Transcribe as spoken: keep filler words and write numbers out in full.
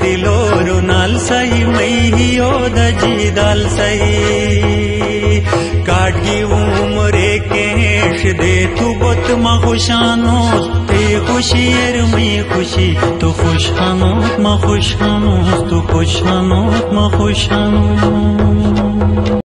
दिलोरु नाल सही मई हो दजी दाल सही काटगी उम्रे केश दे तू बुत मा खुशानो ते खुशी एर मई खुशी तू खुशानो मा खुशानो तू खुशानो मा खुशानो।